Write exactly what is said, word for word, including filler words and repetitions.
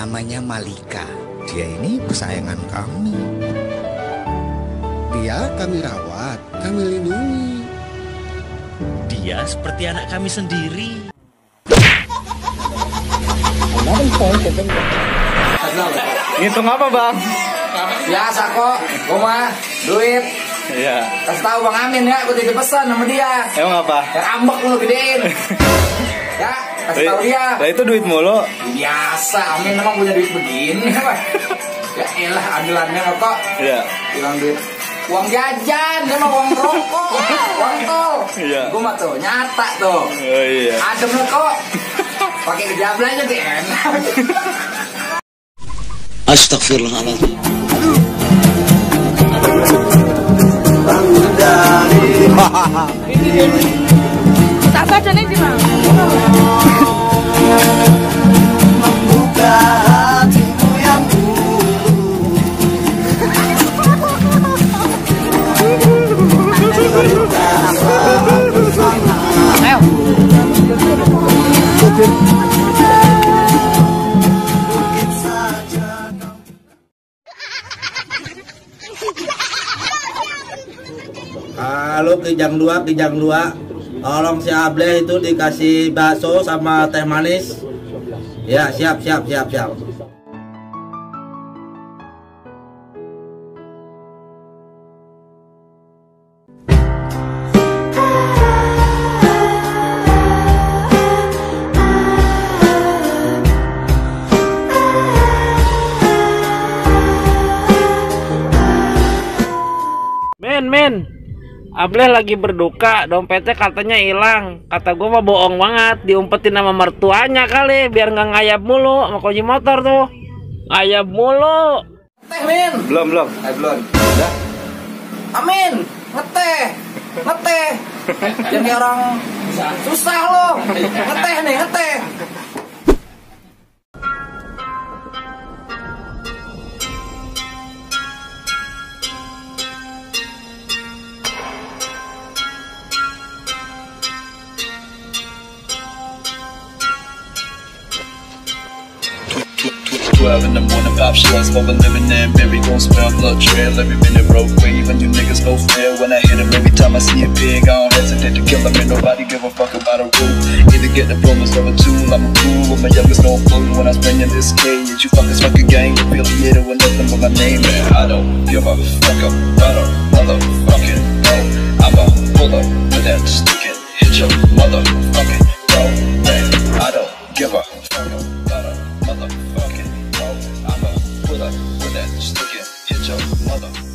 namanya Malika. Dia ini kesayangan kami. Dia kami rawat, kami lindungi. Dia seperti anak kami sendiri. Ngitung apa bang? Biasa kok, gue mah duit. Iya. Kasih tahu Bang Amin ya, gue titip pesan sama dia. Emang apa? Yang ambek lu gedein. Ya, kasih tahu dia. Lah itu duit mulu. Biasa, Amin emang punya duit begini. Ya elah, ambilannya kok. Iya. Bilang duit uang jajan, dia mah uang rokok, uang tol. Iya. Gue mah tuh nyata tuh. Oh iya. Adem lo kok. Pakai kejabla aja tuh enak. Astagfirullahaladzim. Tak baca nih sih bang. Membuka hatimu yang Halo Kijang dua, Kijang dua. Tolong si Ableh itu dikasih bakso sama teh manis. Ya, siap, siap, siap, siap. Men, men, Ableh lagi berduka, dompetnya katanya hilang. Kata gue mah bohong banget, diumpetin sama mertuanya kali, biar nggak ngayap mulu sama kunci motor tuh. Ngayap mulu. Teh Min. Belum, belum. Eh belum. Udah. Amin, ngeteh, ngeteh. Jadi orang susah lo. Ngeteh nih, ngeteh. twelve in the morning, pop slugs, for a living in Berry gon' smell blood trail every minute, road wave, and you niggas no fair. When I hit him, every time I see a pig, I don't hesitate to kill him. Ain't nobody give a fuck about a rule. Either get diplomas or a tool. I'm a fool with my youngest no fool. When I spend in this cage, you fuckers fucking gang affiliated with nothing but my name. Man, I don't give a fuck about a motherfucking bro. I'm a pull up with that stick and hit your motherfucking bro. Man, I don't give a fuck about a motherfucking bro. I'm a pull up with that stick and hit your mother.